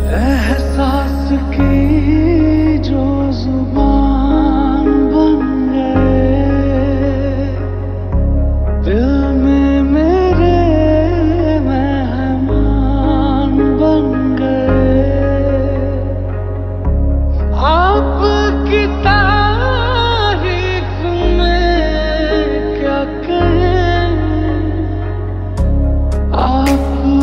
एहसास की जो जुबान बन गए, दिल में मेरे मेहमान बन गए। आपकी तारीफ में क्या कहें, आप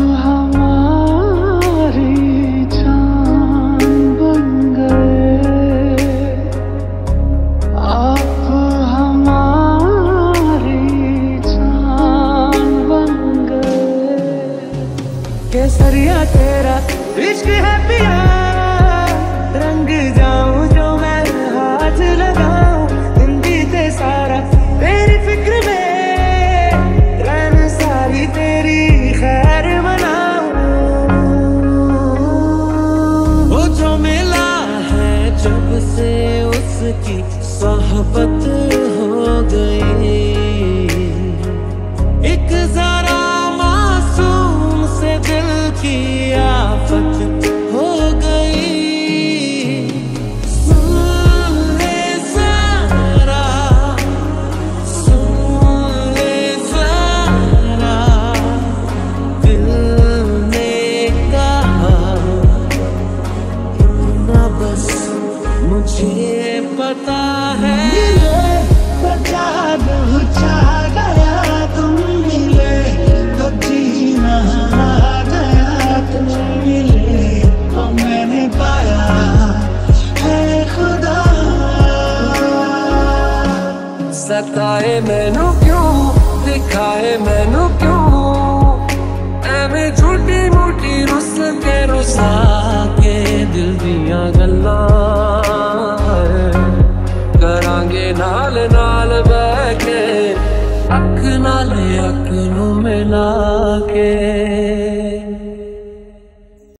केसरिया तेरा इश्क है पिया, रंग जाऊं जो मैं हाथ लगाऊं, दिन बीते सारा तेरी फिक्र में, रहना सारी तेरी खैर मनाऊं। वो जो मिला है जब से उसकी सोहबत हो गई, एक जरा मासूम से दिल की आफत हो गई। सुन ले जरा, सुन ले जरा, दिल ने कहा इतना बस मुझे पता है। सताए मैनू क्यों, दिखाए मैनू क्यों, एवें झूठी मूठी रुस के रुसा के दिल दियां गल्लां करांगे नाल नाल बह के, अख नाल अख नू मिला के।